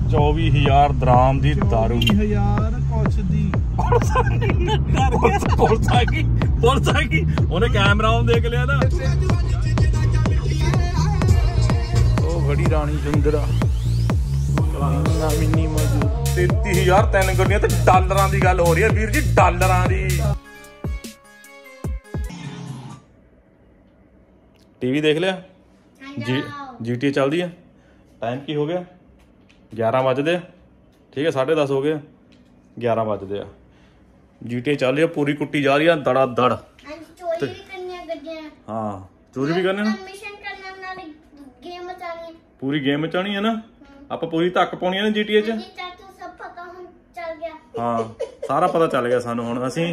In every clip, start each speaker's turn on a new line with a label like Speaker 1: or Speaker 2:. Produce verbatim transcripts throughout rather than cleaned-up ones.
Speaker 1: चौबी हजार दराम दी दारू
Speaker 2: हजार कुछ दी
Speaker 1: पुलिस आ गई पुलिस आ गई उन्हें कैमरा ऑन देख लिया ना।
Speaker 2: ओ घड़ी रानी सुंदरा मिनी मौजूद
Speaker 1: तेती हजार तीन गड्डियां ते डॉलरां दी गल हो रही है वीर जी डॉलरां दी। टीवी देख लिया जी जी टी चलदी है। टाइम की हो गया ग्यारह बजते ठीक है साढ़े दस हो गए ग्यारह बजते जी टी चल रही है पूरी कुट्टी जा रही है दड़ा दड़। हाँ चोरी भी करनी पूरी गेम मचानी है ना आप पूरी धक्क पानी है ना जी टी च। हाँ सारा पता चल गया सानू हुण असीं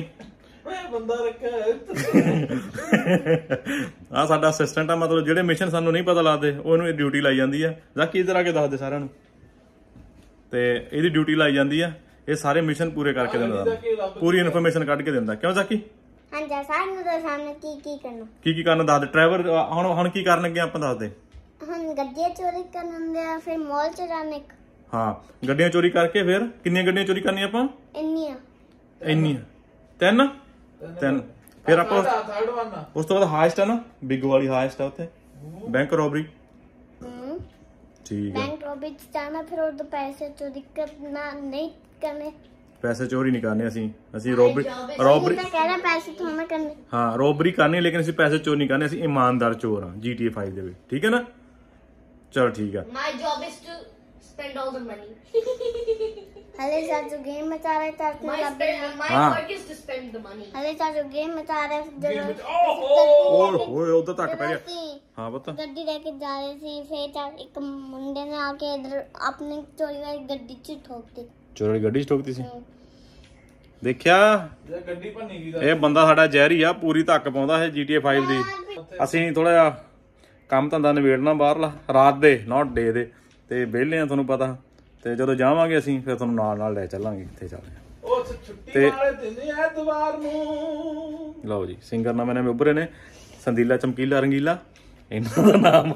Speaker 1: आ साडा असिस्टेंट आ मतलब जेडे मिशन सानू नहीं पता लगदे ओनू ड्यूटी लाई जांदी है जाकी इधर आके दस दे सारिਆਂ ਨੂੰ ਤੇ ਇਹਦੀ ਡਿਊਟੀ ਲਾਈ ਜਾਂਦੀ ਆ ਇਹ ਸਾਰੇ ਮਿਸ਼ਨ ਪੂਰੇ ਕਰਕੇ ਦਿੰਦਾ ਪੂਰੀ ਇਨਫੋਰਮੇਸ਼ਨ ਕੱਢ ਕੇ ਦਿੰਦਾ ਕਿਉਂ ਜਾਕੀ।
Speaker 3: ਹਾਂ ਜੀ ਸਾਨੂੰ ਤਾਂ ਸਾਹਮਣੇ ਕੀ ਕੀ ਕਰਨਾ
Speaker 1: ਕੀ ਕੀ ਕਰਨਾ ਦੱਸ ਦੇ ਡਰਾਈਵਰ ਹੁਣ ਹੁਣ ਕੀ ਕਰਨ ਲੱਗੇ ਆਪਾਂ ਦੱਸ ਦੇ।
Speaker 3: ਹੁਣ ਗੱਡੀਆਂ ਚੋਰੀ ਕਰਨ ਦੇ ਆ ਫਿਰ ਮਾਲ ਚ ਜਾਣੇ।
Speaker 1: ਹਾਂ ਗੱਡੀਆਂ ਚੋਰੀ ਕਰਕੇ ਫਿਰ ਕਿੰਨੀਆਂ ਗੱਡੀਆਂ ਚੋਰੀ ਕਰਨੀਆਂ ਆਪਾਂ
Speaker 3: ਇੰਨੀਆਂ
Speaker 1: ਇੰਨੀਆਂ ਤਿੰਨ ਤਿੰਨ ਫਿਰ ਆਪਾਂ ਉਸ ਤੋਂ ਬਾਅਦ ਹਾਈਸਟ ਆ ਨਾ ਬਿੱਗ ਵਾਲੀ ਹਾਈਸਟ ਆ ਉੱਥੇ ਬੈਂਕ ਰੋਬਰੀ। ਹੂੰ ਠੀਕ ਹੈ
Speaker 3: ਬੈਂਕ ਰੋਬਰੀ ਚ ਜਾਣਾ ਫਿਰ ਉਹ ਪੈਸੇ ਚੋਰੀ ਕਰਨਾ ਨਹੀਂ ਕਰਨੇ
Speaker 1: ਪੈਸੇ ਚੋਰੀ ਨਹੀਂ ਕਰਨੇ ਅਸੀਂ ਅਸੀਂ ਰੋਬਰੀ ਰੋਬਰੀ
Speaker 3: ਤਾਂ ਕਹਿ ਰਿਹਾ ਪੈਸੇ ਥੋੜਾ ਕਰਨੇ।
Speaker 1: ਹਾਂ ਰੋਬਰੀ ਕਰਨੀ ਲੇਕਿਨ ਅਸੀਂ ਪੈਸੇ ਚੋਰੀ ਨਹੀਂ ਕਰਨੇ ਅਸੀਂ ਇਮਾਨਦਾਰ ਚੋਰ ਹਾਂ ਜੀ ਟੀ ਏ ਫਾਈਵ ਦੇ ਵਿੱਚ ਠੀਕ ਹੈ ਨਾ। ਚਲੋ ਠੀਕ ਹੈ
Speaker 4: my job is to spend all the money
Speaker 3: हले चाचू गेम मचा रहे थे
Speaker 4: my, my work is to spend the money
Speaker 3: हले चाचू गेम मचा रहे
Speaker 1: ओए ओए उधर तक पै गया। हां बता
Speaker 3: गड्डी लेके जा रहे थे फिर एक मुंडे ने आके इधर अपनी चोरी वाली गड्डी च ठोक दी
Speaker 1: चोरी वाली गड्डी च ठोकती सी देखिया गड्डी भन्नी गई ਇਹ ਬੰਦਾ ਸਾਡਾ ਜ਼ਹਿਰੀ ਆ ਪੂਰੀ ਧੱਕ ਪਾਉਂਦਾ ਹੈ ਜੀ ਟੀ ਏ ਫਾਈਵ ਦੀ। ਅਸੀਂ ਥੋੜਾ ਜਿਹਾ ਕੰਮ ਧੰਦਾ ਨਿਬੇੜਨਾ ਬਾਹਰਲਾ ਰਾਤ ਦੇ ਨਾਟ ਡੇ ਦੇ ਤੇ ਵਿਹਲੇ ਆ ਤੁਹਾਨੂੰ ਪਤਾ ਤੇ ਜਦੋਂ ਜਾਵਾਂਗੇ ਅਸੀਂ ਫਿਰ ਤੁਹਾਨੂੰ ਨਾਲ ਨਾਲ ਲੈ ਚੱਲਾਂਗੇ ਕਿੱਥੇ ਚੱਲਦੇ ਆ ਉਹ ਛੁੱਟੀ ਵਾਲੇ ਦਿਨ ਐਤਵਾਰ ਨੂੰ। ਲਓ ਜੀ ਸਿੰਗਰ ਨਾਮ ਇਹਨਾਂ ਉੱਭਰੇ ਨੇ ਸੰਦੀਲਾ ਚਮਕੀਲਾ ਰੰਗੀਲਾ ਇਹਨਾਂ ਦਾ ਨਾਮ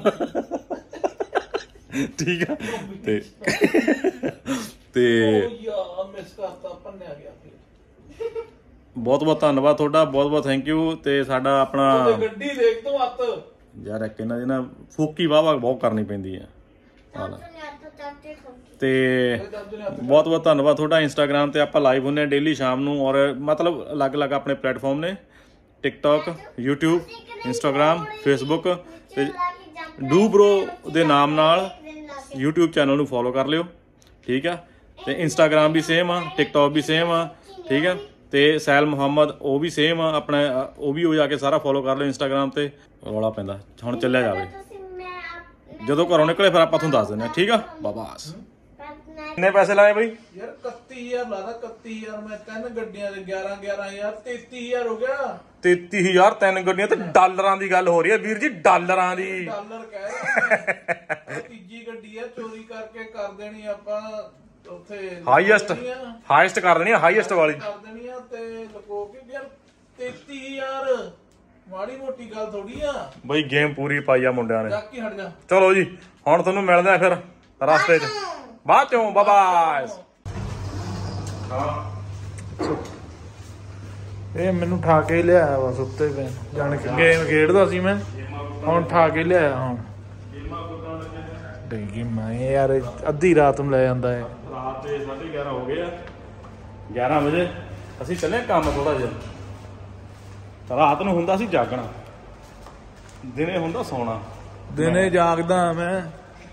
Speaker 1: ਠੀਕ ਆ ਤੇ ਤੇ ਮਿਸ ਕਰਤਾ ਭੰਨਿਆ ਗਿਆ ਬਹੁਤ ਬਹੁਤ ਧੰਨਵਾਦ ਤੁਹਾਡਾ ਬਹੁਤ ਬਹੁਤ ਥੈਂਕ ਯੂ। ਤੇ ਸਾਡਾ ਆਪਣਾ ਗੱਡੀ ਦੇਖ ਤੋਂ ਅੱਤ ਯਾਰ ਇੱਕ ਇਹਨਾਂ ਦੀ ਨਾ ਫੂਕੀ ਵਾਹ ਵਾਹ ਬਹੁਤ ਕਰਨੀ ਪੈਂਦੀ ਆ ਤੇ ਬਹੁਤ ਬਹੁਤ ਧੰਨਵਾਦ ਤੁਹਾਡਾ। ਇੰਸਟਾਗ੍ਰਾਮ ਤੇ ਆਪਾਂ ਲਾਈਵ ਹੁੰਦੇ ਆ ਡੇਲੀ ਸ਼ਾਮ ਨੂੰ ਔਰ ਮਤਲਬ ਅਲੱਗ-ਅਲੱਗ ਆਪਣੇ ਪਲੇਟਫਾਰਮ ਨੇ ਟਿਕਟੌਕ ਯੂਟਿਊਬ ਇੰਸਟਾਗ੍ਰਾਮ ਫੇਸਬੁੱਕ ਤੇ ਡੂ ਬਰੋ ਦੇ ਨਾਮ ਨਾਲ ਯੂਟਿਊਬ ਚੈਨਲ ਨੂੰ ਫੋਲੋ ਕਰ ਲਿਓ ਠੀਕ ਆ। ਤੇ ਇੰਸਟਾਗ੍ਰਾਮ ਵੀ ਸੇਮ ਆ ਟਿਕਟੌਕ ਵੀ ਸੇਮ ਆ ਠੀਕ ਆ। ਤੇ ਸੈਲ ਮੁਹੰਮਦ ਉਹ ਵੀ ਸੇਮ ਆ ਆਪਣਾ ਉਹ ਵੀ ਹੋ ਜਾ ਕੇ ਸਾਰਾ ਫੋਲੋ ਕਰ ਲਿਓ ਇੰਸਟਾਗ੍ਰਾਮ ਤੇ ਰੌਲਾ ਪੈਂਦਾ ਹੁਣ ਚੱਲਿਆ ਜਾਵੇ ਜਦੋਂ ਘਰੋਂ ਨਿਕਲੇ ਫਿਰ ਆਪਾਂ ਤੁਹਾਨੂੰ ਦੱਸ ਦਿੰਦੇ ਆ ਠੀਕ ਆ ਬਾਬਾਸ। ਕਿੰਨੇ ਪੈਸੇ ਲਾਏ ਬਈ ਯਾਰ ਇਕੱਤੀ ਹਜ਼ਾਰ ਲਾਦਾ ਇਕੱਤੀ ਹਜ਼ਾਰ ਮੈਂ ਤਿੰਨ ਗੱਡੀਆਂ ਦੇ ਗਿਆਰਾਂ ਗਿਆਰਾਂ ਹਜ਼ਾਰ ਤੇਤੀ ਹਜ਼ਾਰ ਹੋ ਗਿਆ ਤੇਤੀ ਹਜ਼ਾਰ ਤਿੰਨ ਗੱਡੀਆਂ ਤੇ ਡਾਲਰਾਂ ਦੀ ਗੱਲ ਹੋ ਰਹੀ ਹੈ ਵੀਰ ਜੀ ਡਾਲਰਾਂ ਦੀ ਡਾਲਰ ਕਹਿ ਰਿਹਾ ਤੀਜੀ ਗੱਡੀ ਆ ਚੋਰੀ ਕਰਕੇ ਕਰ ਦੇਣੀ ਆਪਾਂ ਉੱਥੇ ਹਾਈਐਸਟ ਹਾਈਐਸਟ ਕਰ ਦੇਣੀ ਹਾਈਐਸਟ ਵਾਲੀ ਕਰ ਦੇਣੀ ਆ ਤੇ ਲੁਕੋ ਕੇ ਯਾਰ ਤੇਤੀ ਹਜ਼ਾਰ ਮਾੜੀ ਮੋਟੀ ਗੱਲ ਥੋੜੀ ਆ ਬਈ ਗੇਮ ਪੂਰੀ ਪਾਈ ਆ ਮੁੰਡਿਆਂ ਨੇ ਜਾਕੀ ਹਟ ਜਾ। ਚਲੋ ਜੀ ਹੁਣ ਤੁਹਾਨੂੰ ਮਿਲਦੇ ਆ ਫਿਰ ਰਸਤੇ 'ਚ ਬਾਅਦ ਚੋਂ ਬਾਏ ਬਾਏ।
Speaker 2: ਇਹ ਮੈਨੂੰ ਠਾ ਕੇ ਲਿਆਇਆ ਵਾ ਸੁੱਤੇ ਪਏ ਜਾਣ ਕੇ ਗੇਮ ਖੇਡਦਾ ਸੀ ਮੈਂ ਹੁਣ ਠਾ ਕੇ ਲਿਆਇਆ ਹੁਣ ਡੇਗੀ ਮੈਂ ਯਾਰ ਅੱਧੀ ਰਾਤ ਨੂੰ ਲੈ ਜਾਂਦਾ ਹੈ
Speaker 1: ਰਾਤ ਦੇ ਸਾਢੇ ਗਿਆਰਾਂ ਹੋ ਗਏ ਆ ਗਿਆਰਾਂ ਵਜੇ ਅਸੀਂ ਚੱਲੇ ਕੰਮ ਥੋੜਾ ਜਿਹਾ ਰਾਤ ਨੂੰ ਹੁੰਦਾ ਸੀ ਜਾਗਣਾ ਦਿਨੇ ਹੁੰਦਾ ਸੌਣਾ
Speaker 2: ਦਿਨੇ ਜਾਗਦਾ ਮੈਂ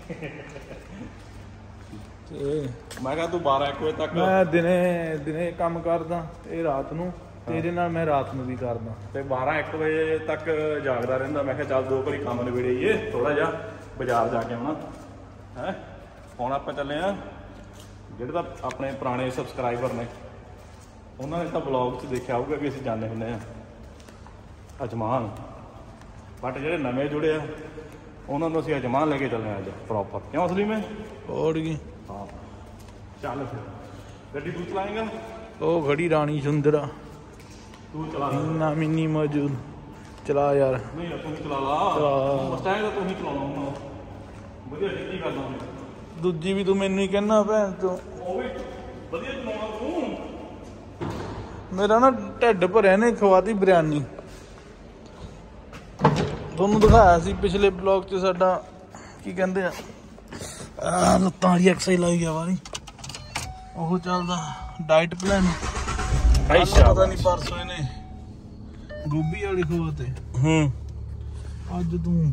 Speaker 1: ਮੈਂ ਕਿਹਾ ਤੂੰ ਬਾਰਾਂ ਇੱਕ ਵਜੇ ਤੱਕ
Speaker 2: ਮੈਂ ਦਿਨੇ ਦਿਨੇ ਕੰਮ ਕਰਦਾ ਇਹ ਰਾਤ ਨੂੰ ਤੇਰੇ ਨਾਲ ਮੈਂ ਰਾਤ ਨੂੰ ਵੀ ਕਰਦਾ
Speaker 1: ਤੇ ਬਾਰਾਂ ਇੱਕ ਵਜੇ ਤੱਕ ਜਾਗਦਾ ਰਹਿੰਦਾ। ਮੈਂ ਕਿਹਾ ਚੱਲ ਦੋ ਘੜੀ ਕੰਮ ਨਿਬੇੜੀਏ ਥੋੜਾ ਜਿਹਾ ਬਾਜ਼ਾਰ ਜਾ ਕੇ ਆਉਣਾ ਹੈ। ਹੁਣ ਆਪਾਂ ਚੱਲੇ ਆ ਜਿਹੜੇ ਤਾਂ ਆਪਣੇ ਪੁਰਾਣੇ ਸਬਸਕ੍ਰਾਈਬਰ ਨੇ ਉਹਨਾਂ ਨੇ ਤਾਂ ਬਲੌਗ 'ਚ ਦੇਖਿਆ ਹੋਊਗਾ ਵੀ ਅਸੀਂ ਜਾਂਦੇ ਹੁੰਦੇ ਆ ਅਜਮਾਨ ਬਟ ਜਿਹੜੇ ਨਵੇਂ ਜੁੜੇ ਆ ਉਹਨਾਂ ਨੂੰ ਅਸੀਂ ਅਜਮਾਨ ਲੈ ਕੇ ਚੱਲੇ ਆ ਅੱਜ ਪ੍ਰੋਪਰ ਕਿਉਂ ਅਸਲੀ ਮੈਂ
Speaker 2: ਔੜ ਗਈ
Speaker 1: ਹਾਂ ਚੱਲ ਫਿਰ ਗੱਡੀ ਤੂੰ ਚਲਾਏਗਾ
Speaker 2: ਉਹ ਘੜੀ ਰਾਣੀ ਸੁੰਦਰਾ
Speaker 1: ਤੂੰ ਚਲਾ
Speaker 2: ਨਾ ਮਿੰਨੀ ਮੌਜੂਦ ਚਲਾ ਯਾਰ
Speaker 1: ਨਹੀਂ ਤੂੰ ਹੀ ਚਲਾ ਲਾ
Speaker 2: ਚਲਾ
Speaker 1: ਮਸਟੈਂਗ ਤਾਂ ਤੂੰ ਹੀ ਚਲਾਉਣਾ ਵਧੀਆ ਠੀਕ ਹੀ ਕਰਨਾ
Speaker 2: ਦੂਜੀ ਵੀ ਤੂੰ ਮੈਨੂੰ ਹੀ ਕਹਿਣਾ ਭੈਣ ਤੂੰ
Speaker 1: ਉਹ ਵੀ ਵਧੀਆ ਚਲਾਉਣਾ ਤੂੰ।
Speaker 2: ਮੇਰਾ ਨਾ ਢਿੱਡ ਭਰਿਆ ਨੇ ਖਵਾਤੀ ਬਿਰਿਆਨੀ। ਤੁਹਾਨੂੰ ਦਿਖਾਇਆ ਸੀ ਪਿਛਲੇ ਬਲੌਗ 'ਚ ਸਾਡਾ ਕੀ ਕਹਿੰਦੇ ਆ ਆਹ ਲੱਤਾਂ ਵਾਲੀ ਐਕਸਰਸਾਈਜ਼ ਲਾਈ ਗਿਆ ਵਾਲੀ ਉਹ ਚੱਲਦਾ ਡਾਈਟ ਪਲਾਨ।
Speaker 1: ਅੱਛਾ
Speaker 2: ਪਤਾ ਨਹੀਂ ਪਰਸੋਂ ਇਹਨੇ ਗੋਭੀ ਵਾਲੀ ਖਵਾਤੇ।
Speaker 1: ਹੂੰ
Speaker 2: ਅੱਜ ਤੂੰ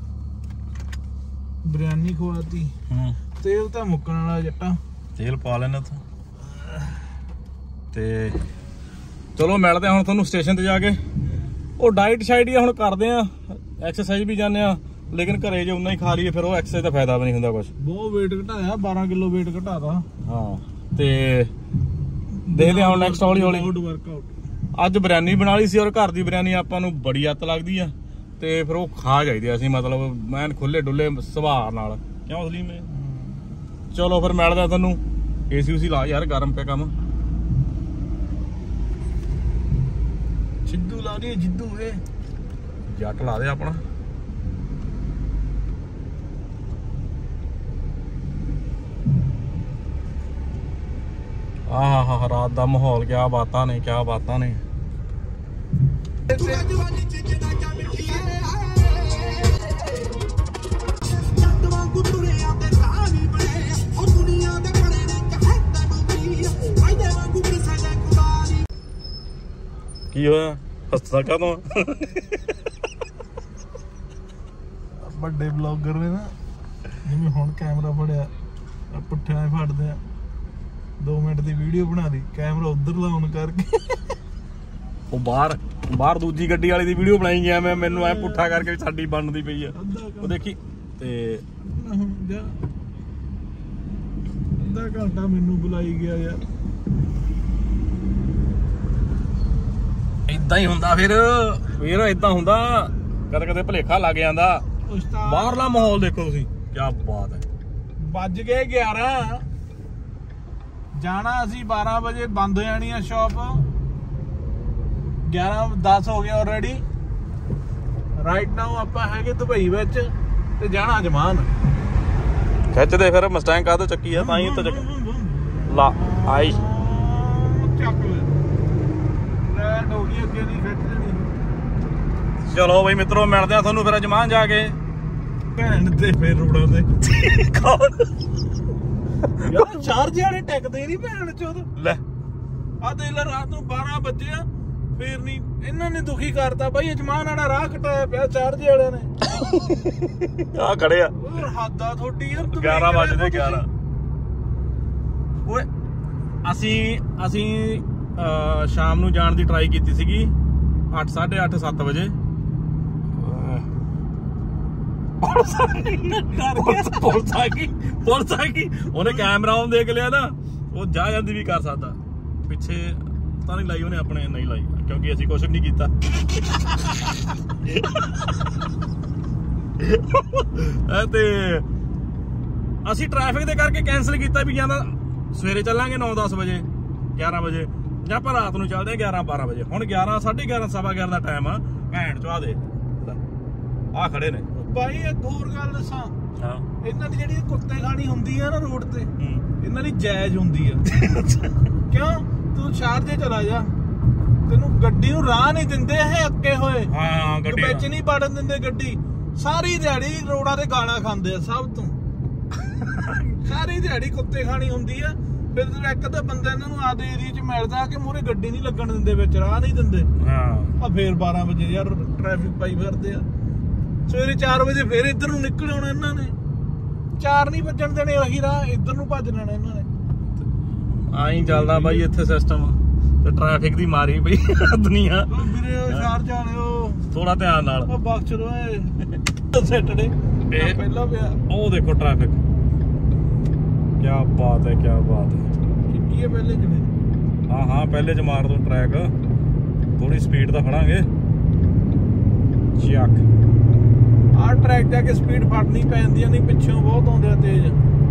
Speaker 2: ਬਿਰਿਆਨੀ ਖਵਾਤੀ।
Speaker 1: ਹੂੰ
Speaker 2: ਤੇਲ ਤਾਂ ਮੁੱਕਣ ਵਾਲਾ ਜੱਟਾ।
Speaker 1: ਤੇਲ ਪਾ ਲੈਣਾ ਤੂੰ ਤੇ ਚਲੋ ਮਿਲਦੇ ਹੁਣ ਤੁਹਾਨੂੰ ਸਟੇਸ਼ਨ ਤੇ ਜਾ ਕੇ। ਉਹ ਡਾਈਟ ਸ਼ਾਈਟ ਹੀ ਹੁਣ ਕਰਦੇ ਆ, ਐਕਸਰਸਾਈਜ਼ ਵੀ ਜਾਂਦੇ ਆ, ਲੇਕਿਨ ਘਰੇ ਜੇ ਉਨਾ ਹੀ ਖਾ ਲਈਏ ਫਿਰ ਉਹ ਐਕਸਰਸਾਈਜ਼ ਦਾ ਫਾਇਦਾ ਵੀ ਨਹੀਂ ਹੁੰਦਾ ਕੁਝ।
Speaker 2: ਬਹੁਤ weight ਘਟਾਇਆ, ਬਾਰਾਂ ਕਿਲੋ weight ਘਟਾਤਾ।
Speaker 1: ਹਾਂ ਤੇ ਦੇਖਦੇ ਹਾਂ ਹੁਣ ਨੈਕਸਟ ਹੌਲੀ ਹੌਲੀ।
Speaker 2: ਵਰਕਆਊਟ
Speaker 1: ਅੱਜ ਬਿਰਿਆਨੀ ਬਣਾ ਲਈ ਸੀ ਔਰ ਘਰ ਦੀ ਬਿਰਿਆਨੀ ਆਪਾਂ ਨੂੰ ਬੜੀ ਅੱਤ ਲੱਗਦੀ ਆ ਤੇ ਫਿਰ ਉਹ ਖਾ ਜਾਈਦੀ ਅਸੀਂ, ਮਤਲਬ ਮੈਂ ਖੁੱਲੇ ਡੁੱਲੇ ਸੁਭਾਅ ਨਾਲ। ਕਿਉਂ ਅਸਲੀ ਮੈਂ ਚਲੋ ਫਿਰ ਮਿਲਦੇ ਆ ਤੁਹਾਨੂੰ। ਏਸੀ ਉਸੀ ਲਾ ਯਾਰ, ਗਰਮ ਪਿਆ ਕੰਮ।
Speaker 2: ਸਿੱਧੂ ਲਾ ਰਹੀ ਜਿੱਦੂ ਏ
Speaker 1: ਜੱਟ ਲਾ ਦੇ ਆਪਣਾ। ਆਹ ਹਾ ਰਾਤ ਦਾ ਮਾਹੌਲ, ਕਿਆ ਬਾਤਾਂ ਨੇ ਕਿਆ ਬਾਤਾਂ ਨੇ। ਕੀ ਹੋਇਆ ਹੱਸਦਾ ਕਾਹਤੋਂ?
Speaker 2: ਵੱਡੇ ਬਲੌਗਰ ਨੇ ਨਾ, ਜਿਵੇਂ ਹੁਣ ਕੈਮਰਾ ਫੜਿਆ ਪੁੱਠਿਆਂ ਫੜਦੇ ਆ, ਦੋ ਮਿੰਟ ਦੀ ਵੀਡੀਓ ਬਣਾ ਲਈ, ਕੈਮਰਾ ਉਧਰ ਲਾਉਣ ਕਰਕੇ
Speaker 1: ਉਹ ਬਾਹਰ ਬਾਹਰ ਦੂਜੀ ਗੱਡੀ ਵਾਲੀ ਦੀ ਵੀਡੀਓ ਬਣਾਈ ਗਿਆ ਮੈਂ, ਮੈਨੂੰ ਐ ਪੁੱਠਾ ਕਰਕੇ ਸਾਡੀ ਬਣਦੀ ਪਈ ਆ ਉਹ ਦੇਖੀ। ਤੇ
Speaker 2: ਹੁਣ ਜਾ ਅੱਧਾ ਘੰਟਾ ਮੈਨੂੰ ਬੁਲਾਈ ਗਿਆ ਯਾਰ।
Speaker 1: ਇਦਾਂ ਹੀ ਹੁੰਦਾ ਫਿਰ ਫਿਰ ਇਦਾਂ ਹੁੰਦਾ, ਕਦੇ ਕਦੇ ਭੁਲੇਖਾ ਲੱਗ ਜਾਂਦਾ।
Speaker 2: ਉਸਤਾਦ
Speaker 1: ਬਾਹਰਲਾ ਮਾਹੌਲ ਦੇਖੋ ਤੁਸੀਂ, ਕਿਆ ਬਾਤ ਹੈ।
Speaker 2: ਵੱਜ ਗਏ ਗਿਆਰਾਂ, ਜਾਣਾ ਅਸੀਂ ਬਾਰਾਂ ਵਜੇ, ਬੰਦ ਹੋ ਜਾਣੀ ਆ ਸ਼ਾਪ। ਗਿਆਰਾਂ ਦਸ ਹੋ ਗਿਆ ਆਲਰੇਡੀ। ਰਾਈਟ ਨਾਓ ਆਪਾਂ ਹੈਗੇ ਦੁਬਈ ਵਿੱਚ ਤੇ ਜਾਣਾ ਜਮਾਨ।
Speaker 1: ਖਿੱਚਦੇ ਫਿਰ ਮਸਟੈਂਗ ਕਾਹਤੋਂ ਚੱਕੀ ਆ, ਤਾਂ ਹੀ ਉੱਤੇ ਚੱਕ ਲਾ ਆਈ।
Speaker 2: ਚੱਕ ਲੈ ਰੈਡ ਹੋ ਗਈ, ਅੱਗੇ ਨਹੀਂ ਖਿੱਚ ਲੈਣੀ।
Speaker 1: ਚਲੋ ਬਈ ਮਿੱਤਰੋ, ਮਿਲਦੇ ਆ ਤੁਹਾਨੂੰ ਫਿਰ ਅਜਮਾਨ ਜਾ ਕੇ।
Speaker 2: ਭੈਣ ਤੇ ਫੇਰ ਰੋੜਾ ਦੇ
Speaker 1: ਕੌਣ
Speaker 2: ਯਾਰ ਚਾਰਜ ਵਾਲੇ ਟਿਕਦੇ ਨਹੀਂ ਭੈਣ ਚੋਦ।
Speaker 1: ਲੈ
Speaker 2: ਆ ਦੇਖ ਲੈ, ਰਾਤ ਨੂੰ ਬਾਰਾਂ ਵਜੇ ਆ ਫੇਰ ਨਹੀਂ ਇਹਨਾਂ ਨੇ ਦੁਖੀ ਕਰਤਾ ਬਾਈ। ਅਜਮਾਨ ਵਾਲਾ ਰਾਹ ਕਟਾਇਆ ਪਿਆ ਚਾਰਜ ਵਾਲਿਆਂ ਨੇ।
Speaker 1: ਆ ਖੜੇ ਆ
Speaker 2: ਹੋਰ ਹੱਦਾ ਤੁਹਾਡੀ ਯਾਰ।
Speaker 1: ਗਿਆਰਾਂ ਵਜੇ ਗਿਆਰਾਂ। ਓਏ ਅਸੀਂ ਅਸੀਂ ਅਹ ਸ਼ਾਮ ਨੂੰ ਜਾਣ ਦੀ ਟਰਾਈ ਕੀਤੀ ਸੀਗੀ ਅੱਠ ਸਾਢੇ ਅੱਠ ਸੱਤ ਵਜੇ। ਪੁਲਿਸ ਆ ਗਈ ਪੁਲਿਸ ਆ ਗਈ ਉਹਨੇ ਕੈਮਰਾ ਆਨ ਦੇਖ ਲਿਆ ਨਾ, ਉਹ ਜਾ ਜਾਂਦੀ ਵੀ ਕਰ ਸਕਦਾ। ਪਿੱਛੇ ਤਾਂ ਨਹੀਂ ਲਾਈ ਉਹਨੇ, ਆਪਣੇ ਨਹੀਂ ਲਾਈ ਕਿਉਂਕਿ ਅਸੀਂ ਕੁਛ ਨਹੀਂ ਕੀਤਾ। ਤੇ ਅਸੀਂ ਟ੍ਰੈਫਿਕ ਦੇ ਕਰਕੇ ਕੈਂਸਲ ਕੀਤਾ ਵੀ ਜਾਂਦਾ ਸਵੇਰੇ ਚੱਲਾਂਗੇ ਨੌ ਦਸ ਵਜੇ ਗਿਆਰਾਂ ਵਜੇ, ਜਾਂ ਆਪਾਂ ਰਾਤ ਨੂੰ ਚੱਲਦੇ ਗਿਆਰਾਂ ਬਾਰਾਂ ਵਜੇ। ਹੁਣ ਗਿਆਰਾਂ ਸਾਢੇ ਗਿਆਰਾਂ ਸਵਾ ਗਿਆਰਾਂ ਦਾ ਟਾਈਮ ਆ। ਭੈਣ ਚੋਂ ਆ ਦੇ ਆ ਖੜੇ ਨੇ
Speaker 2: ਬਾਈ। ਇੱਕ ਹੋਰ ਗੱਲ ਦੱਸਾਂ,
Speaker 1: ਹਾਂ
Speaker 2: ਇਹਨਾਂ ਦੀ ਜਿਹੜੀ ਕੁੱਤੇ ਖਾਣੀ ਹੁੰਦੀ ਆ ਨਾ ਰੋਡ ਤੇ,
Speaker 1: ਹੂੰ
Speaker 2: ਇਹਨਾਂ ਦੀ ਜਾਇਜ਼ ਹੁੰਦੀ ਆ। ਕਿਉਂ? ਤੂੰ ਸ਼ਾਰਜੇ ਚਲਾ ਜਾ, ਤੈਨੂੰ ਗੱਡੀ ਨੂੰ ਰਾਹ ਨਹੀਂ ਦਿੰਦੇ ਇਹ ਅੱਕੇ ਹੋਏ।
Speaker 1: ਹਾਂ ਗੱਡੀ
Speaker 2: ਵਿੱਚ ਨਹੀਂ ਵੜਨ ਦਿੰਦੇ ਗੱਡੀ। ਸਾਰੀ ਦਿਹਾੜੀ ਰੋਡਾਂ ਤੇ ਗਾਲਾਂ ਖਾਂਦੇ ਆ ਸਭ ਤੋਂ। ਸਾਰੀ ਦਿਹਾੜੀ ਕੁੱਤੇ ਖਾਣੀ ਹੁੰਦੀ ਆ। ਫਿਰ ਇੱਕ ਤਾਂ ਬੰਦਾ ਇਹਨਾਂ ਨੂੰ ਆਦੇ ਏਰੀਆ 'ਚ ਮਿਲਦਾ ਕਿ ਮੂਹਰੇ ਗੱਡੀ ਨਹੀਂ ਲੱਗਣ ਦਿੰਦੇ, ਵਿੱਚ ਰਾਹ ਨਹੀਂ ਦਿੰਦੇ।
Speaker 1: ਹਾਂ
Speaker 2: ਆ ਫੇਰ ਬਾਰਾਂ ਵਜੇ ਯਾਰ ਟ੍ਰੈਫਿਕ ਪਾਈ ਫਿਰਦੇ ਆ। ਸਵੇਰੇ ਚਾਰ ਵਜੇ ਫੇਰ ਇੱਧਰ ਨੂੰ ਨਿਕਲ ਆਉਣਾ ਇਹਨਾਂ ਨੇ। ਚਾਰ ਨਹੀਂ ਵੱਜਣ ਦੇਣੇ, ਉਹੀ ਰਾਹ ਇੱਧਰ ਨੂੰ ਭੱਜ ਲੈਣਾ ਇਹਨਾਂ ਨੇ।
Speaker 1: ਆਈ ਚੱਲਦਾ ਬਾਈ ਇੱਥੇ ਸਿਸਟਮ, ਤੇ ਟ੍ਰੈਫਿਕ ਦੀ ਮਾਰੀ ਪਈ ਦੁਨੀਆ।
Speaker 2: ਉਹ ਵੀਰੇ ਸ਼ਹਿਰ ਜਾਣਿਓ,
Speaker 1: ਥੋੜਾ ਧਿਆਨ ਨਾਲ।
Speaker 2: ਉਹ ਬਖਸ਼ ਲੋ ਏ ਸੈਟਰਡੇ
Speaker 1: ਇਹ
Speaker 2: ਪਹਿਲਾਂ ਪਿਆ।
Speaker 1: ਉਹ ਦੇਖੋ ਟ੍ਰੈਫਿਕ, ਕਿਆ ਬਾਤ ਹੈ ਕਿਆ ਬਾਤ ਹੈ।
Speaker 2: ਕਿੱਡੀ ਹੈ ਪਹਿਲੇ ਜਿਵੇਂ।
Speaker 1: ਹਾਂ ਹਾਂ ਪਹਿਲੇ ਚ ਮਾਰ ਦੋ ਟਰੈਕ, ਥੋੜੀ ਸਪੀਡ ਤਾਂ ਫੜਾਂਗੇ। ਚੱਕ
Speaker 2: ਆਹ ਟਰੈਕ ਜਾ ਕੇ ਸਪੀਡ ਫੜਨੀ ਪੈਂਦੀ ਆ, ਨਹੀਂ ਪਿੱਛੋਂ ਬਹੁਤ ਆਉਂਦੇ ਆ ਤੇਜ਼।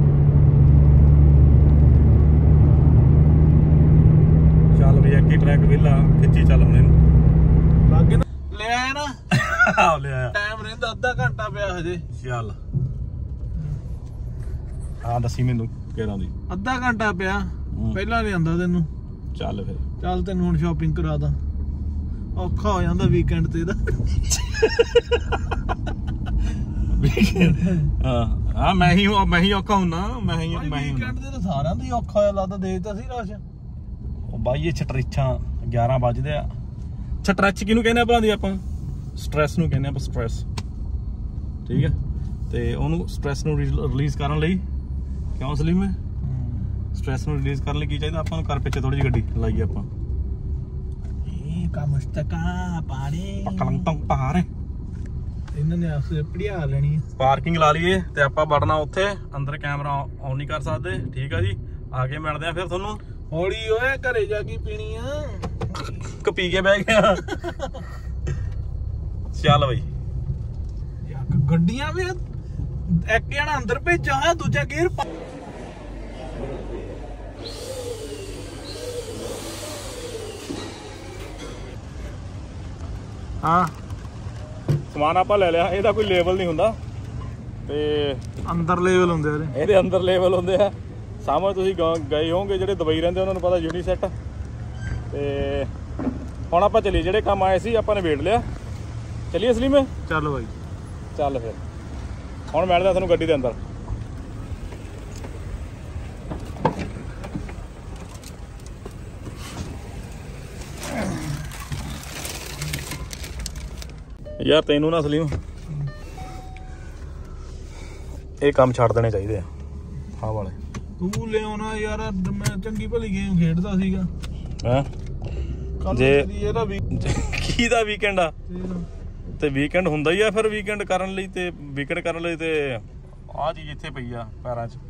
Speaker 1: ਚੱਲ ਵੀ ਇੱਕ ਹੀ ਟਰੈਕ ਵਿਹਲਾ ਖਿੱਚੀ ਚੱਲ ਹੁਣ ਇਹਨੂੰ।
Speaker 2: ਲੱਗੇ ਨਾ ਲੈ ਆਇਆ ਨਾ,
Speaker 1: ਆ ਲਿਆ
Speaker 2: ਟਾਈਮ ਰਹਿੰਦਾ ਅੱਧਾ ਘੰਟਾ ਪਿਆ ਹਜੇ।
Speaker 1: ਚੱਲ ਹਾਂ ਦੱਸੀ ਮੈਨੂੰ ਕਿਹੜਾ ਦੀ
Speaker 2: ਅੱਧਾ ਘੰਟਾ ਪਿਆ ਪਹਿਲਾਂ ਲਿਆਂਦਾ ਤੈਨੂੰ।
Speaker 1: ਚੱਲ ਫਿਰ
Speaker 2: ਚੱਲ ਤੈਨੂੰ ਹੁਣ ਸ਼ਾਪਿੰਗ ਕਰਾ ਦਾਂ। ਔਖਾ ਹੋ ਜਾਂਦਾ ਵੀਕਐਂਡ ਤੇ ਇਹਦਾ।
Speaker 1: ਹਾਂ ਹਾਂ ਮੈਂ ਹੀ ਮੈਂ ਹੀ ਔਖਾ ਹੁੰਨਾ ਮੈਂ ਹੀ ਮੈਂ ਹੀ
Speaker 2: ਵੀਕਐਂਡ ਤੇ ਤਾਂ ਸਾਰਿਆਂ ਦਾ ਹੀ ਔਖਾ ਹੋਇਆ ਲੱਗਦਾ। ਦੇਖਦਾ ਸੀ ਰਸ਼।
Speaker 1: ਉਹ ਬਾਈ ਇਹ ਛਟਰੀਛਾਂ ਗਿਆਰਾਂ ਵੱਜਦੇ ਆ। ਛਟਰੱਚ ਕਿਹਨੂੰ ਕਹਿੰਦੇ ਆ ਭਲਾ ਦੀ ਆਪਾਂ? ਸਟ੍ਰੈਸ ਨੂੰ ਕਹਿੰਦੇ ਆਪਾਂ ਸਟ੍ਰੈਸ। ਠੀਕ ਹੈ ਤੇ ਉਹਨੂੰ ਸਟ੍ਰੈਸ ਨੂੰ ਰਿਲੀਜ਼ ਕਰਨ ਲਈ ਕਿਉਂ ਸਲੀਮ ਹੈ ਸਟ੍ਰੈਸ ਨੂੰ ਰਿਲੀਜ਼ ਕਰਨ ਲਈ ਕੀ ਚਾਹੀਦਾ ਆਪਾਂ ਨੂੰ? ਘਰ ਪਿੱਛੇ ਥੋੜੀ ਜਿਹੀ ਗੱਡੀ ਲਾਈਏ ਆਪਾਂ।
Speaker 2: ਇਹ ਕੰਮ ਸਟਕਾ ਪਾੜੇ
Speaker 1: ਪਕਲੰਗ ਟੰਗ ਪਹਾੜ
Speaker 2: ਇਹਨਾਂ ਨੇ ਆਪਸੇ ਪੜਿਆ ਲੈਣੀ।
Speaker 1: ਪਾਰਕਿੰਗ ਲਾ ਲਈਏ ਤੇ ਆਪਾਂ ਵੜਨਾ ਉੱਥੇ। ਅੰਦਰ ਕੈਮਰਾ ਆਨ ਨਹੀਂ ਕਰ ਸਕਦੇ। ਠੀਕ ਆ ਜੀ ਆ ਕੇ ਮਿਲਦੇ ਆ ਫਿਰ ਤੁਹਾਨੂੰ।
Speaker 2: ਹੌਲੀ ਓਏ ਘਰੇ ਜਾ ਕੇ ਪੀਣੀ ਆ।
Speaker 1: ਪੀ ਕੇ ਬਹਿ ਗਿਆ। ਚੱਲ ਬਈ
Speaker 2: ਗੱਡੀਆਂ ਵੀ ਇੱਕ ਜਣਾ ਅੰਦਰ ਭੇਜਾ ਹੋਇਆ ਦੂਜਾ ਗੇਅਰ। ਹਾਂ
Speaker 1: ਸਮਾਨ ਆਪਾਂ ਲੈ ਲਿਆ। ਇਹਦਾ ਕੋਈ ਲੇਬਲ ਨਹੀਂ ਹੁੰਦਾ ਤੇ
Speaker 2: ਅੰਦਰ ਲੈਵਲ ਹੁੰਦੇ ਆ
Speaker 1: ਇਹਦੇ ਅੰਦਰ ਲੇਬਲ ਹੁੰਦੇ ਆ। ਸਾਹਮਣੇ ਤੁਸੀਂ ਗਏ ਹੋਵੋਗੇ ਜਿਹੜੇ ਦੁਬਈ ਰਹਿੰਦੇ ਉਹਨਾਂ ਨੂੰ ਪਤਾ ਯੂਨੀਸੈਟ। ਤੇ ਹੁਣ ਆਪਾਂ ਚੱਲੀਏ ਜਿਹੜੇ ਕੰਮ ਆਏ ਸੀ ਆਪਾਂ ਨੇ ਵੇਟ ਲਿਆ। ਚੱਲੀਏ ਅਸਲੀਮ।
Speaker 2: ਚੱਲ ਬਾਈ
Speaker 1: ਚੱਲ ਫਿਰ ਹੁਣ ਮਿਲਦਾ ਤੁਹਾਨੂੰ ਗੱਡੀ ਦੇ ਅੰਦਰ। ਯਾਰ ਤੈਨੂੰ ਨਾ ਸਲੀਮ ਇਹ ਕੰਮ ਛੱਡ ਦੇਣੇ ਚਾਹੀਦੇ ਆ ਆਹ ਵਾਲੇ।
Speaker 2: ਤੂੰ ਲਿਆਉਣਾ ਯਾਰ ਮੈਂ ਚੰਗੀ ਭਲੀ ਗੇਮ ਖੇਡਦਾ ਸੀਗਾ।
Speaker 1: ਹੈਂ ਜੇ
Speaker 2: ਇਹਦਾ ਵੀ
Speaker 1: ਕਿਹਦਾ ਵੀਕਐਂਡ ਆ ਤੇ ਵੀਕਐਂਡ ਹੁੰਦਾ ਹੀ ਆ ਫਿਰ ਵੀਕਐਂਡ ਕਰਨ ਲਈ ਤੇ ਵੀਕਐਂਡ ਕਰਨ ਲਈ ਤੇ ਆਹ ਚੀਜ਼ ਇੱਥੇ ਪਈ ਆ ਪੈਰਾਂ 'ਚ।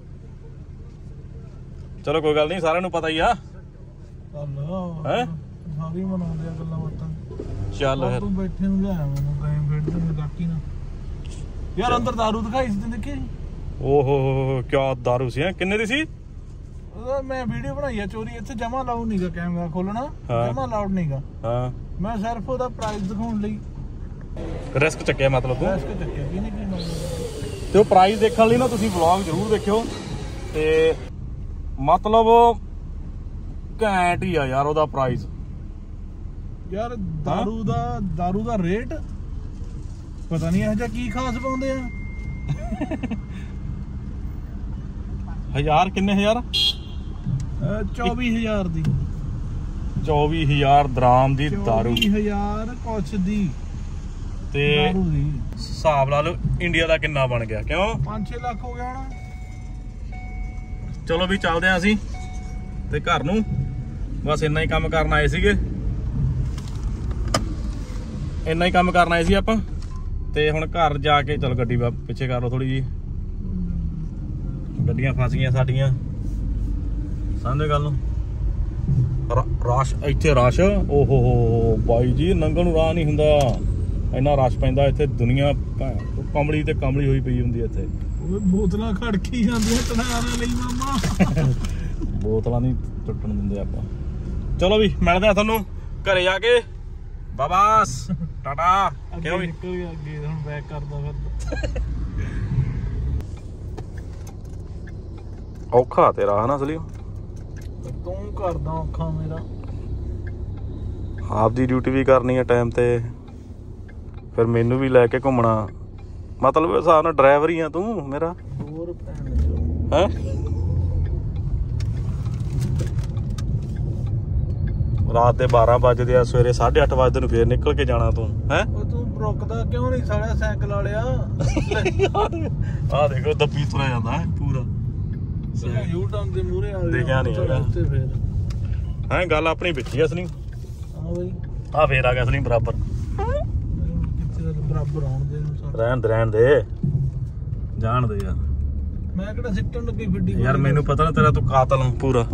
Speaker 1: ਚਲੋ ਕੋਈ ਗੱਲ ਨਹੀਂ ਸਾਰਿਆਂ ਨੂੰ ਪਤਾ ਹੀ ਆ।
Speaker 2: ਹੈ ਸਾਰੀ ਮਨਾਉਂਦੇ ਆ ਗੱਲਾਂ ਬਾਤਾਂ।
Speaker 1: ਚੱਲ ਫਿਰ
Speaker 2: ਤੂੰ ਬੈਠੇ ਨੂੰ ਲਿਆ ਮੈਨੂੰ ਗੇਮ ਖੇਡਦੇ ਨੂੰ ਗਾਕੀ ਨਾ। ਯਾਰ ਅੰਦਰ ਦਾਰੂ ਦਿਖਾਈ ਸੀ ਤੇ ਦੇਖੀ।
Speaker 1: ਓਹੋ ਕਿਆ ਦਾਰੂ ਸੀ? ਕਿੰਨੇ ਦੀ ਸੀ?
Speaker 2: ਉਹਦਾ ਮੈਂ ਵੀਡੀਓ ਬਣਾਈ ਆ ਚੋਰੀ। ਇੱਥੇ ਜਮਾ ਲਾਉਡ ਨਹੀਂਗਾ ਕੈਮਰਾ ਖੋਲਣਾ। ਜਮਾ ਲਾਉਡ ਨਹੀਂਗਾ।
Speaker 1: ਹਾਂ ਮੈਂ
Speaker 2: ਸਿਰਫ ਉਹਦਾ ਪ੍ਰਾਈਸ ਦਿਖਾਉਣ ਲਈ
Speaker 1: ਰਿਸਕ ਚੱਕਿਆ ਮਤਲਬ ਤੂੰ?
Speaker 2: ਰਿਸਕ ਚੱਕਿਆ ਕੀ ਨਹੀਂ ਕੀ ਮੰਗਦਾ।
Speaker 1: ਤੇ ਉਹ ਪ੍ਰਾਈਸ ਦੇਖਣ ਲਈ ਨਾ ਤੁਸੀਂ ਵਲੌਗ ਜ਼ਰੂਰ ਦੇਖਿਓ ਤੇ ਮਤਲਬ ਘੈਂਟ ਹੀ ਆ ਯਾਰ ਉਹਦਾ ਪ੍ਰਾਈਸ।
Speaker 2: ਯਾਰ ਦਾਰੂ ਦਾ ਦਾਰੂ ਦਾ ਰੇਟ ਪਤਾ ਨਹੀਂ ਇਹੋ ਜਿਹਾ ਕੀ ਖਾਸ ਪਾਉਂਦੇ ਆ।
Speaker 1: ਹਜ਼ਾਰ ਕਿੰਨੇ ਹਜ਼ਾਰ?
Speaker 2: ਚੌਵੀ ਹਜ਼ਾਰ ਦੀ।
Speaker 1: ਚੌਵੀ ਹਜ਼ਾਰ ਦਰਾਮ ਦੀ ਦਾਰੂ।
Speaker 2: ਚੌਵੀ ਹਜ਼ਾਰ ਕੁਛ ਦੀ
Speaker 1: ਤੇ ਹਿਸਾਬ ਲਾ ਲਓ ਇੰਡੀਆ ਦਾ ਕਿੰਨਾ ਬਣ ਗਿਆ? ਕਿਉਂ
Speaker 2: ਪੰਜ ਛੇ ਲੱਖ ਹੋ ਗਿਆ ਹੋਣਾ।
Speaker 1: ਚਲੋ ਵੀ ਚੱਲਦੇ ਆਂ ਅਸੀਂ ਤੇ ਘਰ ਨੂੰ। ਬਸ ਇੰਨਾ ਹੀ ਕੰਮ ਕਰਨ ਆਏ ਸੀਗੇ। ਇੰਨਾ ਹੀ ਕੰਮ ਕਰਨ ਆਏ ਸੀ ਆਪਾਂ ਤੇ ਹੁਣ ਘਰ ਜਾ ਕੇ ਚਲ ਗੱਡੀ ਪਿੱਛੇ ਕਰ ਲਓ ਥੋੜੀ ਜੀ। ਗੱਡੀਆਂ ਫਸ ਗਈਆਂ ਸਾਡੀਆਂ। ਸਮਝੇ ਗੱਲ ਨੂੰ? ਰਸ਼ ਇੱਥੇ ਰਸ਼ ਓਹੋ ਹੋ ਬਾਈ ਜੀ ਲੰਘਣ ਨੂੰ ਰਾਹ ਨਹੀਂ ਹੁੰਦਾ। ਇੰਨਾ ਰਸ਼ ਪੈਂਦਾ ਇੱਥੇ। ਦੁਨੀਆ ਕਮਲੀ ਤੇ ਕਮਲੀ ਹੋਈ ਪਈ ਹੁੰਦੀ ਇੱਥੇ।
Speaker 2: ਬੋਤਲਾਂ ਖੜਕੀ ਜਾਂਦੀਆਂ ਟਨਾਰਾਂ ਲਈ ਮਾਮਾ।
Speaker 1: ਬੋਤਲਾਂ ਨਹੀਂ ਟੁੱਟਣ ਦਿੰਦੇ ਆਪਾਂ। ਚਲੋ ਵੀ ਮਿਲਦੇ ਆ ਤੁਹਾਨੂੰ ਘਰੇ ਜਾ ਕੇ। ਬਾਬਾਸ ਟਾਟਾ। ਕਿਉਂ ਵੀ
Speaker 2: ਨਿਕਲ ਗਿਆ ਅੱਗੇ ਹੁਣ ਬੈਕ ਕਰਦਾ ਫਿਰ।
Speaker 1: ਔਖਾ ਤੇਰਾ ਹਨਾ ਅਸਲੀ?
Speaker 2: ਤੂੰ ਕਰਦਾ ਔਖਾ ਮੇਰਾ।
Speaker 1: ਆਪ ਦੀ ਡਿਊਟੀ ਵੀ ਕਰਨੀ ਹੈ ਟਾਈਮ ਤੇ ਫਿਰ ਮੈਨੂੰ ਵੀ ਲੈ ਕੇ ਘੁੰਮਣਾ। ਮਤਲਬ ਹਿਸਾਬ ਨਾਲ ਡਰਾਈਵਰ ਹੀ ਆ ਤੂੰ ਮੇਰਾ।
Speaker 2: ਹੋਰ ਭੈਣ
Speaker 1: ਹੈ ਰਾਤ ਦੇ ਬਾਰਾਂ ਵੱਜਦੇ ਆ ਸਵੇਰੇ ਸਾਢੇ ਅੱਠ ਵਜੇ ਨੂੰ ਫੇਰ ਨਿਕਲ ਕੇ ਜਾਣਾ ਤੂੰ। ਹੈ
Speaker 2: ਉਹ ਤੂੰ ਰੁਕਦਾ ਕਿਉਂ ਨਹੀਂ ਸਾਲਿਆ ਸਾਈਕਲ ਵਾਲਿਆ?
Speaker 1: ਆਹ ਦੇਖੋ ਦੱਬੀ ਤੁਰਿਆ ਜਾਂਦਾ ਹੈ ਪੂਰਾ।
Speaker 2: ਯੂ ਟਰਨ ਦੇ ਮੂਹਰੇ ਆ
Speaker 1: ਦੇਖਿਆ ਨਹੀਂ ਹੈਗਾ।
Speaker 2: ਉੱਤੇ ਫੇਰ
Speaker 1: ਹੈ ਗੱਲ ਆਪਣੀ ਵਿੱਚ ਹੀ ਅਸਲੀ।
Speaker 2: ਹਾਂ ਬਈ
Speaker 1: ਆ ਫੇਰ ਆ ਗਿਆ ਅਸਲੀ ਬਰਾਬਰ।
Speaker 2: ਕਿੱਥੇ ਬਰਾਬਰ ਆਉਣ ਦੇ ਨੂੰ
Speaker 1: ਰਹਿਣ ਦੇ ਰਹਿਣ ਦੇ ਜਾਣ ਦੇ ਯਾਰ।
Speaker 2: ਮੈਂ ਕਿਹੜਾ ਸਿੱਟਣ ਲੱਗੀ ਗੱਡੀ
Speaker 1: ਯਾਰ ਮੈਨੂੰ ਪਤਾ ਨਾ ਤੇਰਾ ਤੂੰ ਕਾਤਲ ਹੈ ਪੂਰਾ।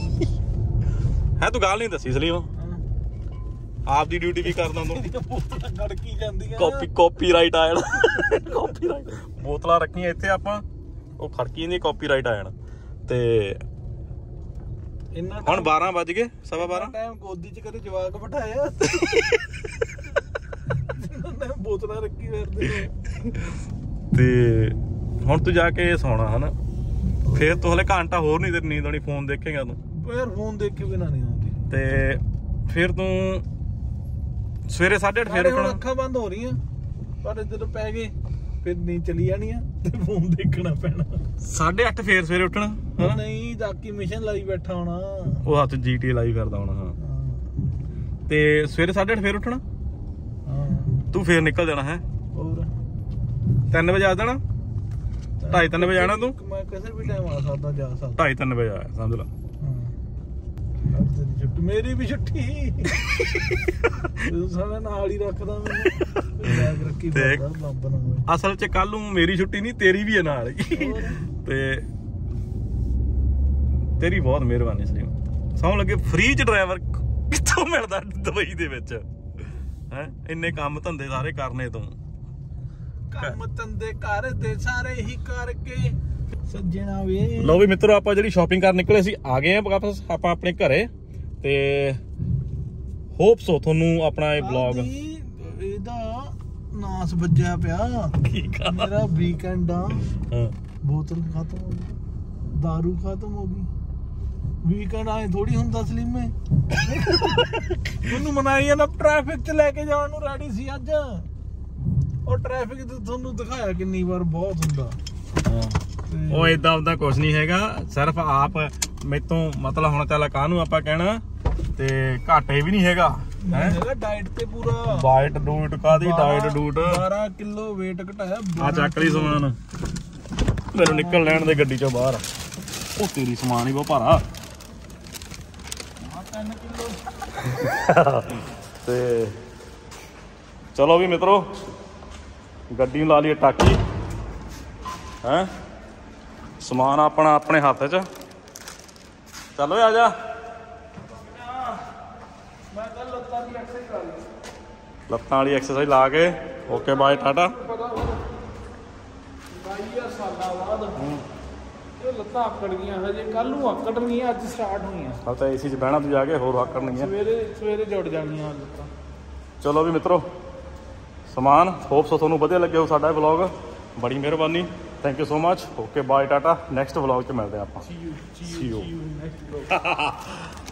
Speaker 1: ਹੈ ਤੂੰ ਗੱਲ ਨਹੀਂ ਦੱਸੀ ਸਲੀਮ। ਆਪ ਦੀ ਡਿਊਟੀ ਵੀ ਕਰਦਾ ਤੂੰ।
Speaker 2: ਗੜਕੀ ਜਾਂਦੀਆਂ
Speaker 1: ਕਾਪੀ ਕਾਪੀਰਾਈਟ ਆ ਜਾਣਾ। ਕਾਪੀਰਾਈਟ ਬੋਤਲਾਂ ਰੱਖੀਆਂ ਇੱਥੇ ਆਪਾਂ ਉਹ ਖੜਕੀ ਜਾਂਦੀ ਕਾਪੀਰਾਈਟ ਆ ਜਾਣਾ। ਤੇ
Speaker 2: ਇੰਨਾ
Speaker 1: ਹੁਣ ਬਾਰਾਂ ਵੱਜ ਗਏ ਸਵਾ ਬਾਰਾਂ।
Speaker 2: ਟਾਈਮ ਗੋਦੀ 'ਚ ਕਦੇ ਜਵਾਕ ਬਿਠਾਇਆ ਬੋਤਲਾਂ ਰੱਖੀ ਫਿਰਦੇ।
Speaker 1: ਤੇ ਹੁਣ ਤੂੰ ਜਾ ਕੇ ਸੌਣਾ ਹਨਾ? ਫੇਰ ਤੂੰ ਹਲੇ ਘੰਟਾ ਹੋਰ ਨਹੀਂ ਤੇਰੀ ਨੀਂਦ ਆਉਣੀ, ਫੋਨ ਦੇਖੇਗਾ ਤੂੰ।
Speaker 2: ਯਾਰ ਫੋਨ ਦੇਖ ਕੇ ਬਿਨਾਂ ਨਹੀਂ ਆਉਂਦੀ।
Speaker 1: ਤੇ ਫਿਰ ਤੂੰ ਸਵੇਰੇ ਸਾਢੇ ਅੱਠ ਫੇਰ
Speaker 2: ਹੁਣ
Speaker 1: ਉੱਠਣਾ।
Speaker 2: ਅੱਖਾਂ ਬੰਦ ਹੋ ਰਹੀਆਂ ਪਰ ਜਦੋਂ ਪੈ ਗਏ ਫਿਰ ਨੀਂਦ ਚਲੀ ਜਾਣੀ ਆ ਤੇ ਫੋਨ ਦੇਖਣਾ ਪੈਣਾ।
Speaker 1: ਸਾਢੇ ਅੱਠ ਫੇਰ ਸਵੇਰੇ ਉੱਠਣਾ ਹਨਾ?
Speaker 2: ਨਹੀਂ ਬਾਕੀ ਮਿਸ਼ਨ ਲਾਈ ਬੈਠਾ ਹੋਣਾ।
Speaker 1: ਉਹ ਹੱਥ ਜੀਟੀ ਲਾਈ ਫਿਰਦਾ ਹੋਣਾ। ਹਾਂ ਤੇ ਸਵੇਰੇ ਸਾਢੇ ਅੱਠ ਫੇਰ ਉੱਠਣਾ।
Speaker 2: ਹਾਂ
Speaker 1: ਤੂੰ ਫੇਰ ਨਿਕਲ ਜਾਣਾ ਹੈ
Speaker 2: ਹੋਰ
Speaker 1: ਤਿੰਨ ਵਜੇ ਆ ਜਾਣਾ। ਢਾਈ ਤਿੰਨ ਵਜੇ ਆਣਾ ਤੂੰ।
Speaker 2: ਮੈਂ ਕਿਸੇ ਵੀ ਟਾਈਮ ਆ ਸਕਦਾ ਜਾ ਸਕਦਾ।
Speaker 1: ਢਾਈ ਤਿੰਨ ਵਜੇ ਆਇਆ ਸਮਝ ਲਾ।
Speaker 2: ਹਾਂ ਤੇਰੀ ਛੁੱਟੀ ਮੇਰੀ ਵੀ ਛੁੱਟੀ ਤੂੰ ਸਾਰਾ ਨਾਲ ਹੀ ਰੱਖਦਾ ਮੈਨੂੰ ਯਾਦ ਰੱਖੀ
Speaker 1: ਦੇਖ।
Speaker 2: ਫਿਰਦਾ ਲੱਭ ਨਾ ਹੋਏ।
Speaker 1: ਅਸਲ 'ਚ ਕੱਲ ਨੂੰ ਮੇਰੀ ਛੁੱਟੀ ਨਹੀਂ ਤੇਰੀ ਵੀ ਹੈ ਨਾਲ ਹੀ। ਤੇ ਤੇਰੀ ਬਹੁਤ ਮਿਹਰਬਾਨੀ ਸਲੀਮ। ਸੌਂ ਲੱਗੇ ਫ੍ਰੀ 'ਚ ਡਰਾਈਵਰ ਕਿੱਥੋਂ ਮਿਲਦਾ ਦੁਬਈ ਦੇ ਵਿੱਚ ਹੈ? ਇੰਨੇ ਕੰਮ ਧੰਦੇ ਸਾਰੇ ਕਰਨੇ ਤੂੰ।
Speaker 2: ਕੰਮ ਧੰਦੇ ਘਰ ਦੇ ਸਾਰੇ ਹੀ ਕਰਕੇ ਸੱਜਣਾ ਵੇ।
Speaker 1: ਲਓ ਵੀ ਮਿੱਤਰੋ ਆਪਾਂ ਜਿਹੜੀ ਸ਼ਾਪਿੰਗ ਕਰਨ ਨਿਕਲੇ ਸੀ ਆ ਗਏ ਆ ਵਾਪਸ ਆਪਾਂ ਆਪਣੇ ਘਰੇ। ਤੇ ਹੋਪ ਸੋ ਤੁਹਾਨੂੰ ਆਪਣਾ ਇਹ ਵਲੌਗ
Speaker 2: ਇਹਦਾ ਨਾਸ ਵੱਜਿਆ ਪਿਆ।
Speaker 1: ਠੀਕ ਆ।
Speaker 2: ਮੇਰਾ ਵੀਕਐਂਡ ਆ।
Speaker 1: ਹਾਂ
Speaker 2: ਬੋਤਲ ਖਤਮ ਹੋ ਗਈ, ਦਾਰੂ ਖਤਮ ਹੋ ਗਈ। ਵੀਕਐਂਡ ਆਏ ਥੋੜੀ ਹੁੰਦਾ ਸਲੀਮੇ। ਮੈਨੂੰ ਮਨਾਈ ਨਾ ਟ੍ਰੈਫਿਕ ਚ ਲੈ ਕੇ ਜਾਣ ਨੂੰ ਰੈਡੀ ਸੀ ਅੱਜ। ਉਹ ਟ੍ਰੈਫਿਕ ਤੇ ਤੁਹਾਨੂੰ ਦਿਖਾਇਆ ਕਿੰਨੀ ਵਾਰ ਬਹੁਤ ਹੁੰਦਾ।
Speaker 1: ਉਹ ਏਦਾਂ ਉਦਾਂ ਕੁਝ ਨਹੀਂ ਹੈਗਾ, ਸਿਰਫ ਆਪ ਮੈਥੋਂ ਮਤਲਬ ਹੁਣ ਚੱਲ ਕਾਹਨੂੰ ਆਪਾਂ ਕਹਿਣਾ ਤੇ ਘਾਟੇ ਵੀ ਨਹੀਂ ਹੈਗਾ
Speaker 2: ਹੈਗਾ ਡਾਈਟ ਤੇ ਪੂਰਾ।
Speaker 1: ਡਾਈਟ ਡੂਟ ਕਾਦੀ ਡਾਈਟ ਡੂਟ
Speaker 2: ਬਾਰਾਂ ਕਿਲੋ weight ਘਟਾਇਆ।
Speaker 1: ਆ ਚੱਕ ਲਈ ਸਮਾਨ ਮੈਨੂੰ ਨਿਕਲ ਲੈਣ ਦੇ ਗੱਡੀ ਚੋਂ ਬਾਹਰ। ਉਹ ਤੇਰੀ ਸਮਾਨ ਹੀ ਬਹੁਤ ਭਾਰਾ।
Speaker 2: ਤਿੰਨ ਕਿਲੋ
Speaker 1: ਤੇ ਚਲੋ ਵੀ ਮਿੱਤਰੋ ਗੱਡੀ ਨੂੰ ਲਾ ਲਈਏ ਟਾਕੀ ਹੈ। ਸਮਾਨ ਆਪਣਾ ਆਪਣੇ ਹੱਥ 'ਚ। ਚੱਲ ਓਏ ਆ ਜਾ।
Speaker 2: ਮੈਂ ਕੱਲ ਲੱਤਾਂ ਦੀ ਐਕਸਰਸਾਈਜ਼ ਕਰ ਲਈ।
Speaker 1: ਲੱਤਾਂ ਵਾਲੀ ਐਕਸਰਸਾਈਜ਼ ਲਾ ਕੇ ਓਕੇ ਬਾਏ ਟਾਟਾ।
Speaker 2: ਬਾਈ ਹਜ਼ਾਰ ਸਾਲਾਂ ਬਾਅਦ ਇਹ ਲੱਤਾਂ ਆਕੜ ਗਈਆਂ। ਹਜੇ ਕੱਲ ਨੂੰ ਆਕੜਨੀਆਂ, ਅੱਜ ਸਟਾਰਟ ਹੋਈਆਂ।
Speaker 1: ਹਾਂ ਤਾਂ ਏਸੀ 'ਚ ਬਹਿਣਾ ਤੂੰ ਜਾ ਕੇ ਹੋਰ ਆਕੜਨੀਆਂ।
Speaker 2: ਸਵੇਰੇ ਸਵੇਰੇ ਜੁੜ ਜਾਣੀਆਂ ਲੱਤਾਂ।
Speaker 1: ਚਲੋ ਵੀ ਮਿੱਤਰੋ ਸਮਾਨ ਹੋਪ ਸੋ ਤੁਹਾਨੂੰ ਵਧੀਆ ਲੱਗਿਆ ਹੋ ਸਾਡਾ ਵਲੌਗ। ਬੜੀ ਮਿਹਰਬਾਨੀ, thank you so much. Okay bye tata. Next vlog 'ਚ ਮਿਲਦੇ ਹਾਂ ਆਪਾਂ।
Speaker 2: See you, see you,
Speaker 1: See you.
Speaker 2: see you in next vlog.